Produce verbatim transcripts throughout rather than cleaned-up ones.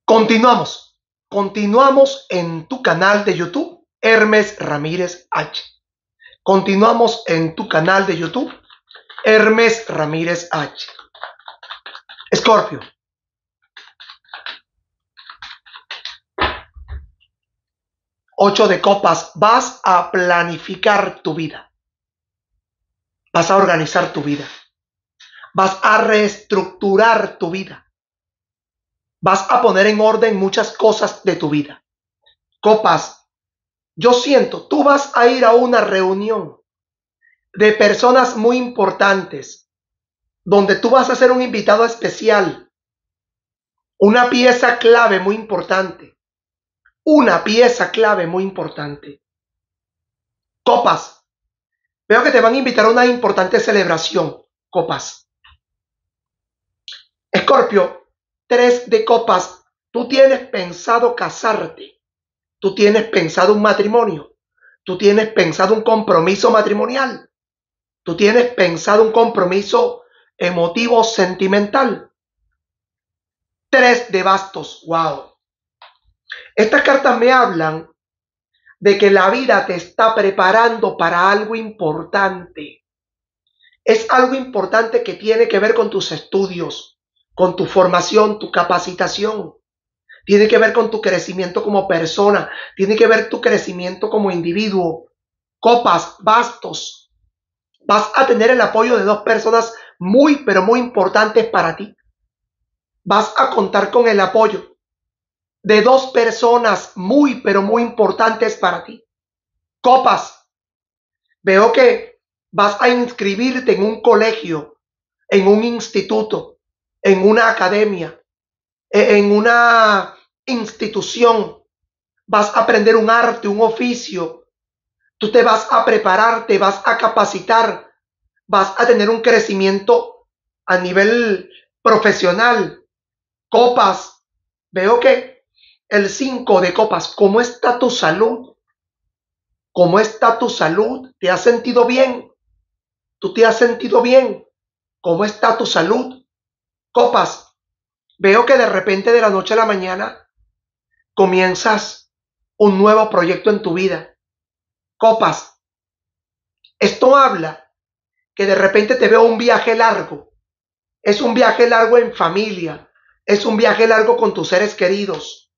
Continuamos. Continuamos en tu canal de YouTube, Hermes Ramírez H. Continuamos en tu canal de YouTube, Hermes Ramírez H. Escorpio. Ocho de copas. Vas a planificar tu vida. Vas a organizar tu vida. Vas a reestructurar tu vida. Vas a poner en orden muchas cosas de tu vida. Copas. Yo siento, tú vas a ir a una reunión de personas muy importantes, donde tú vas a ser un invitado especial, una pieza clave muy importante, una pieza clave muy importante. Copas. Veo que te van a invitar a una importante celebración. Copas. Escorpio. Tres de copas. Tú tienes pensado casarte. Tú tienes pensado un matrimonio. Tú tienes pensado un compromiso matrimonial. Tú tienes pensado un compromiso emotivo, sentimental. Tres de bastos. Wow. Estas cartas me hablan de que la vida te está preparando para algo importante. Es algo importante que tiene que ver con tus estudios, con tu formación, tu capacitación. Tiene que ver con tu crecimiento como persona. Tiene que ver tu crecimiento como individuo. Copas, bastos. Vas a tener el apoyo de dos personas muy, pero muy importantes para ti. Vas a contar con el apoyo de dos personas muy, pero muy importantes para ti. Copas. Veo que vas a inscribirte en un colegio, en un instituto, en una academia, en una institución. Vas a aprender un arte, un oficio. Tú te vas a preparar, te vas a capacitar. Vas a tener un crecimiento a nivel profesional. Copas. Veo que el cinco de copas. ¿Cómo está tu salud? ¿Cómo está tu salud? ¿Te has sentido bien? ¿Tú te has sentido bien? ¿Cómo está tu salud? Copas. Veo que de repente, de la noche a la mañana, comienzas un nuevo proyecto en tu vida. Copas. Esto habla que de repente te veo un viaje largo. Es un viaje largo en familia. Es un viaje largo con tus seres queridos.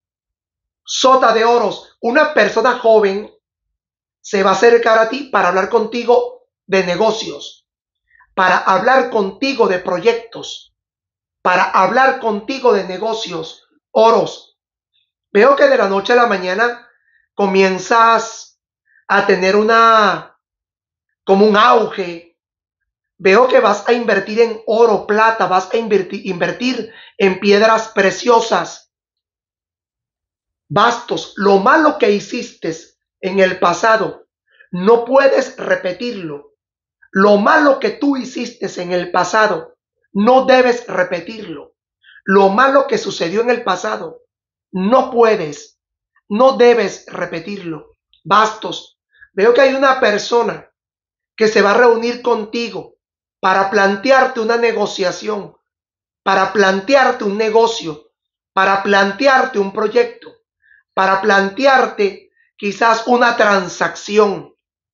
Sota de oros. Una persona joven se va a acercar a ti para hablar contigo de negocios, para hablar contigo de proyectos, para hablar contigo de negocios. Oros. Veo que de la noche a la mañana comienzas a tener una, como un auge. Veo que vas a invertir en oro, plata, vas a invertir, invertir en piedras preciosas. Bastos. Lo malo que hiciste en el pasado, no puedes repetirlo. Lo malo que tú hiciste en el pasado, no debes repetirlo. Lo malo que sucedió en el pasado, no puedes, no debes repetirlo. Bastos. Veo que hay una persona que se va a reunir contigo para plantearte una negociación, para plantearte un negocio, para plantearte un proyecto, para plantearte quizás una transacción.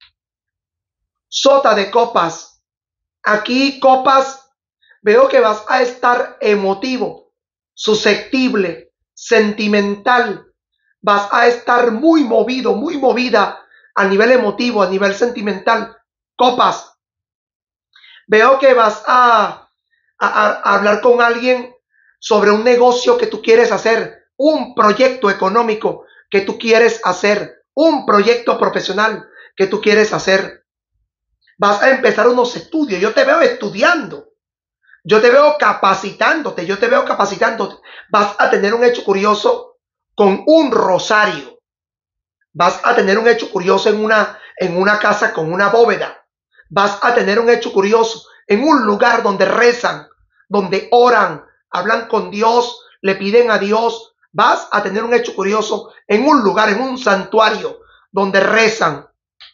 Sota de copas. Aquí, copas, veo que vas a estar emotivo, susceptible, sentimental. Vas a estar muy movido, muy movida a nivel emotivo, a nivel sentimental. Copas. Veo que vas a, a, a hablar con alguien sobre un negocio que tú quieres hacer, un proyecto económico que tú quieres hacer, un proyecto profesional que tú quieres hacer. Vas a empezar unos estudios. Yo te veo estudiando. Yo te veo capacitándote. Yo te veo capacitándote. Vas a tener un hecho curioso con un rosario. Vas a tener un hecho curioso en una, en una casa con una bóveda. Vas a tener un hecho curioso en un lugar donde rezan, donde oran, hablan con Dios, le piden a Dios. Vas a tener un hecho curioso en un lugar, en un santuario, donde rezan.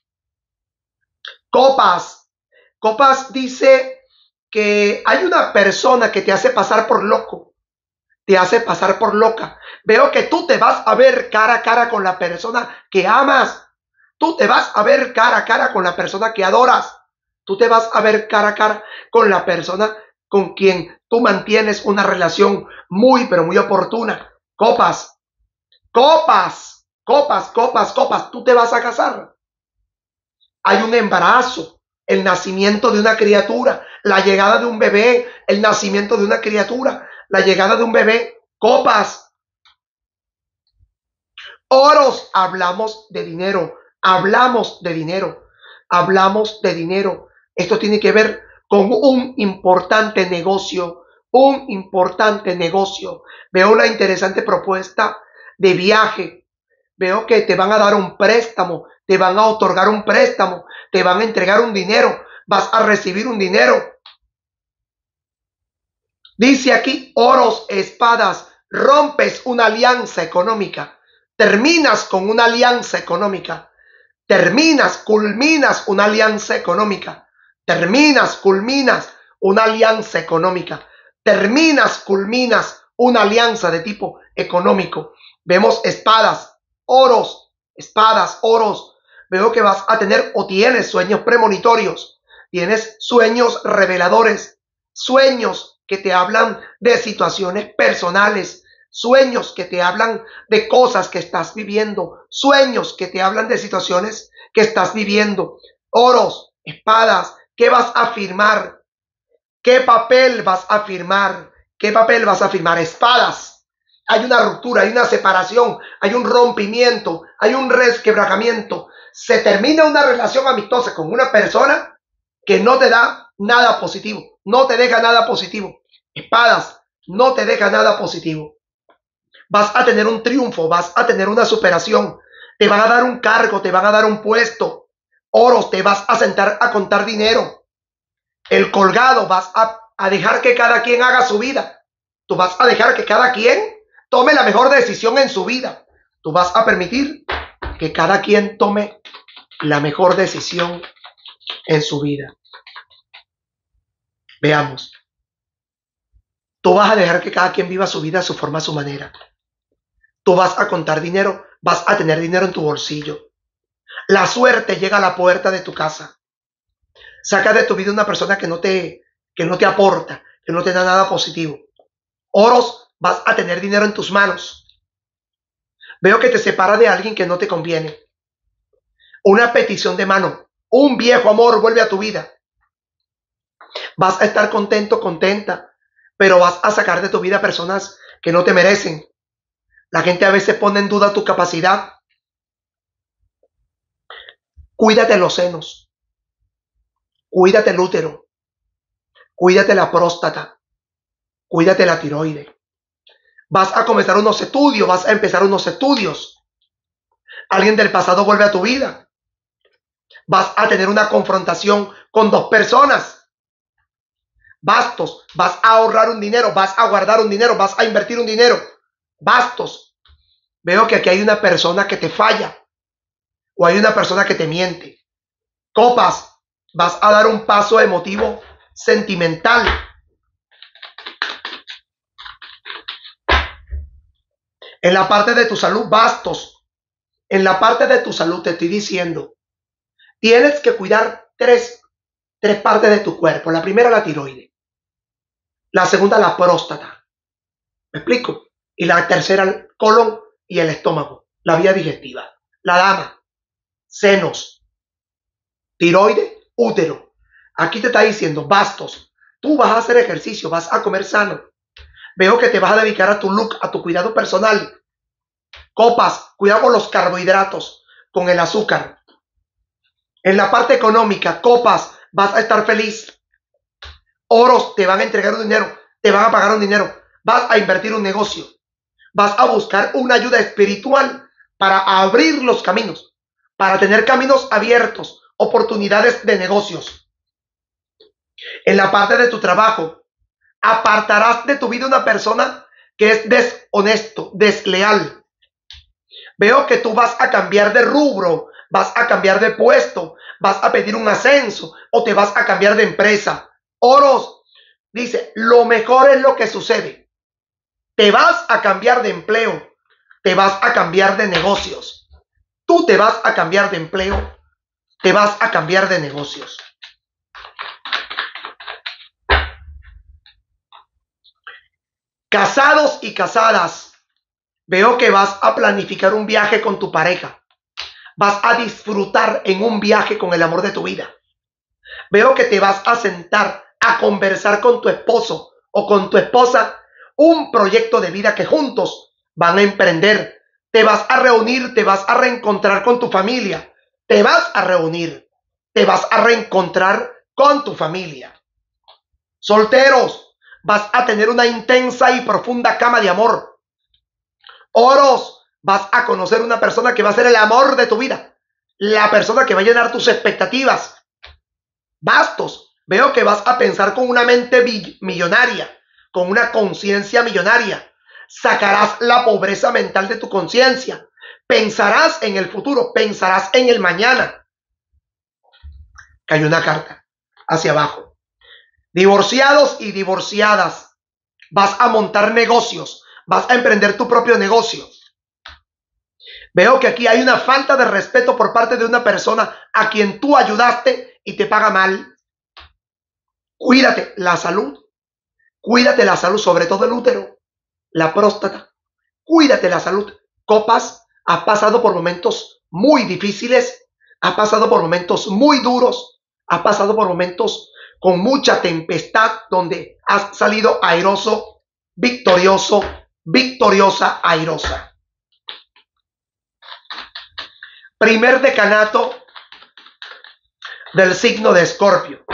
Copas. Copas dice que hay una persona que te hace pasar por loco, te hace pasar por loca. Veo que tú te vas a ver cara a cara con la persona que amas. Tú te vas a ver cara a cara con la persona que adoras. Tú te vas a ver cara a cara con la persona con quien tú mantienes una relación muy, pero muy oportuna. Copas, copas, copas, copas, copas. Tú te vas a casar. Hay un embarazo, el nacimiento de una criatura, la llegada de un bebé, el nacimiento de una criatura, la llegada de un bebé. Copas, oros. Hablamos de dinero, hablamos de dinero, hablamos de dinero. Esto tiene que ver con un importante negocio, un importante negocio. Veo una interesante propuesta de viaje. Veo que te van a dar un préstamo, te van a otorgar un préstamo, te van a entregar un dinero, vas a recibir un dinero. Dice aquí, oros, espadas, rompes una alianza económica, terminas con una alianza económica, terminas, culminas una alianza económica, terminas, culminas una alianza económica, terminas, culminas una alianza de tipo económico. Vemos espadas, oros, espadas, oros. Veo que vas a tener o tienes sueños premonitorios, tienes sueños reveladores, sueños que te hablan de situaciones personales, sueños que te hablan de cosas que estás viviendo, sueños que te hablan de situaciones que estás viviendo. Oros, espadas, ¿qué vas a firmar? ¿Qué papel vas a firmar? ¿Qué papel vas a firmar? Espadas. Hay una ruptura, hay una separación, hay un rompimiento, hay un resquebrajamiento. Se termina una relación amistosa con una persona que no te da nada positivo, no te deja nada positivo. Espadas, no te deja nada positivo. Vas a tener un triunfo, vas a tener una superación, te van a dar un cargo, te van a dar un puesto. Oros, te vas a sentar a contar dinero. El colgado, vas a, a dejar que cada quien haga su vida. Tú vas a dejar que cada quien tome la mejor decisión en su vida. Tú vas a permitir que cada quien tome la mejor decisión en su vida. Veamos. Tú vas a dejar que cada quien viva su vida a su forma, a su manera. Tú vas a contar dinero, vas a tener dinero en tu bolsillo. La suerte llega a la puerta de tu casa. Saca de tu vida una persona que no te, que no te aporta, que no te da nada positivo. Oros, vas a tener dinero en tus manos. Veo que te separa de alguien que no te conviene. Una petición de mano, un viejo amor vuelve a tu vida. Vas a estar contento, contenta, pero vas a sacar de tu vida personas que no te merecen. La gente a veces pone en duda tu capacidad. Cuídate los senos. Cuídate el útero. Cuídate la próstata. Cuídate la tiroides. Vas a comenzar unos estudios, vas a empezar unos estudios. Alguien del pasado vuelve a tu vida. Vas a tener una confrontación con dos personas. Bastos, vas a ahorrar un dinero, vas a guardar un dinero, vas a invertir un dinero. Bastos, veo que aquí hay una persona que te falla o hay una persona que te miente. Copas, vas a dar un paso emotivo, sentimental. En la parte de tu salud, bastos. En la parte de tu salud te estoy diciendo, tienes que cuidar tres, tres partes de tu cuerpo. La primera, la tiroides. La segunda, la próstata. ¿Me explico? Y la tercera, el colon y el estómago, la vía digestiva. La dama, senos, tiroides, útero. Aquí te está diciendo, bastos, tú vas a hacer ejercicio, vas a comer sano. Veo que te vas a dedicar a tu look, a tu cuidado personal. Copas, cuidado con los carbohidratos, con el azúcar. En la parte económica, copas, vas a estar feliz. Oros, te van a entregar un dinero, te van a pagar un dinero. Vas a invertir un negocio. Vas a buscar una ayuda espiritual para abrir los caminos, para tener caminos abiertos, oportunidades de negocios. En la parte de tu trabajo, apartarás de tu vida una persona que es deshonesto, desleal. Veo que tú vas a cambiar de rubro, vas a cambiar de puesto, vas a pedir un ascenso o te vas a cambiar de empresa. Oros, dice, lo mejor es lo que sucede. te vas a cambiar de empleo, te vas a cambiar de negocios. Tú te vas a cambiar de empleo, te vas a cambiar de negocios. Casados y casadas, veo que vas a planificar un viaje con tu pareja. Vas a disfrutar en un viaje con el amor de tu vida. Veo que te vas a sentar a conversar con tu esposo o con tu esposa un proyecto de vida que juntos van a emprender. Te vas a reunir, te vas a reencontrar con tu familia. Te vas a reunir, te vas a reencontrar con tu familia. Solteros, vas a tener una intensa y profunda cama de amor. Oros, vas a conocer una persona que va a ser el amor de tu vida. La persona que va a llenar tus expectativas. Bastos, veo que vas a pensar con una mente millonaria, con una conciencia millonaria. Sacarás la pobreza mental de tu conciencia. Pensarás en el futuro, pensarás en el mañana. Cayó una carta hacia abajo. Divorciados y divorciadas, vas a montar negocios, vas a emprender tu propio negocio. Veo que aquí hay una falta de respeto por parte de una persona a quien tú ayudaste y te paga mal. Cuídate la salud, cuídate la salud, sobre todo el útero, la próstata. Cuídate la salud. Copas, has pasado por momentos muy difíciles, has pasado por momentos muy duros, has pasado por momentos con mucha tempestad donde has salido airoso, victorioso, victoriosa, airosa. Primer decanato del signo de Escorpio.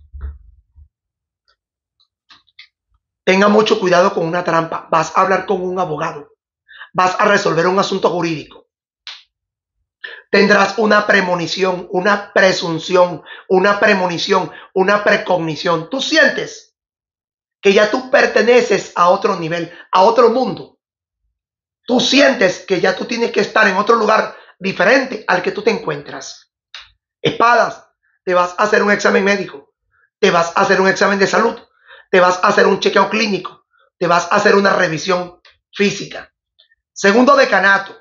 Tenga mucho cuidado con una trampa. Vas a hablar con un abogado. Vas a resolver un asunto jurídico. Tendrás una premonición, una presunción, una premonición, una precognición. Tú sientes que ya tú perteneces a otro nivel, a otro mundo. Tú sientes que ya tú tienes que estar en otro lugar diferente al que tú te encuentras. Espadas, te vas a hacer un examen médico, te vas a hacer un examen de salud, te vas a hacer un chequeo clínico, te vas a hacer una revisión física. Segundo decanato,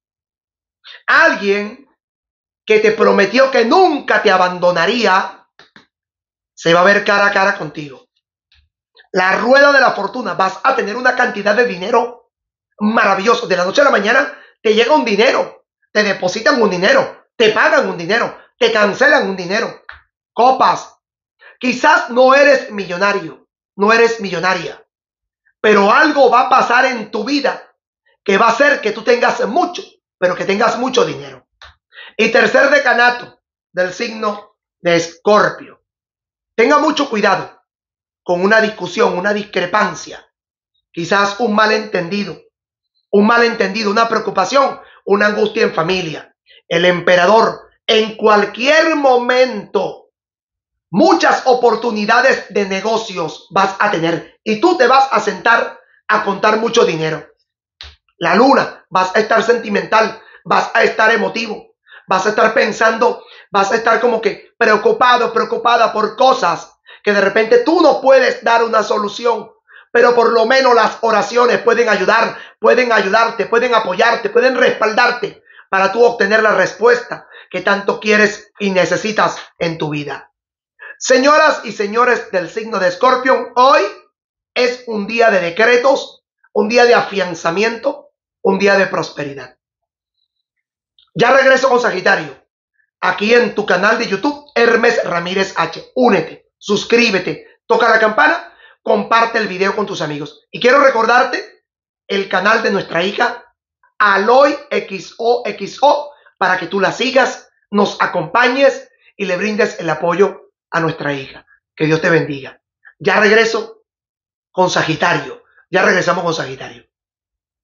alguien que te prometió que nunca te abandonaría, se va a ver cara a cara contigo. La rueda de la fortuna, vas a tener una cantidad de dinero maravilloso. De la noche a la mañana te llega un dinero, te depositan un dinero, te pagan un dinero, te cancelan un dinero. Copas, quizás no eres millonario, no eres millonaria, pero algo va a pasar en tu vida que va a hacer que tú tengas mucho, pero que tengas mucho dinero. Y tercer decanato del signo de Escorpio. Tenga mucho cuidado con una discusión, una discrepancia, quizás un malentendido, un malentendido, una preocupación, una angustia en familia. El emperador, en cualquier momento, muchas oportunidades de negocios vas a tener y tú te vas a sentar a contar mucho dinero. La luna, vas a estar sentimental, vas a estar emotivo, vas a estar pensando, vas a estar como que preocupado, preocupada por cosas que de repente tú no puedes dar una solución, pero por lo menos las oraciones pueden ayudar, pueden ayudarte, pueden apoyarte, pueden respaldarte para tú obtener la respuesta que tanto quieres y necesitas en tu vida. Señoras y señores del signo de Escorpio, hoy es un día de decretos, un día de afianzamiento, un día de prosperidad. Ya regreso con Sagitario, aquí en tu canal de YouTube, Hermes Ramírez H. Únete, suscríbete, toca la campana, comparte el video con tus amigos. Y quiero recordarte el canal de nuestra hija Aloy X O X O para que tú la sigas, nos acompañes y le brindes el apoyo a nuestra hija. Que Dios te bendiga. Ya regreso con Sagitario. Ya regresamos con Sagitario.